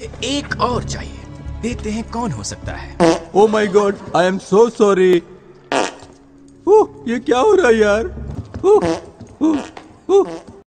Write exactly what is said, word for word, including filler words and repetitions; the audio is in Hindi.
एक और चाहिए, देखते हैं कौन हो सकता है। Oh my God, I am so sorry. ये क्या हो रहा है यार?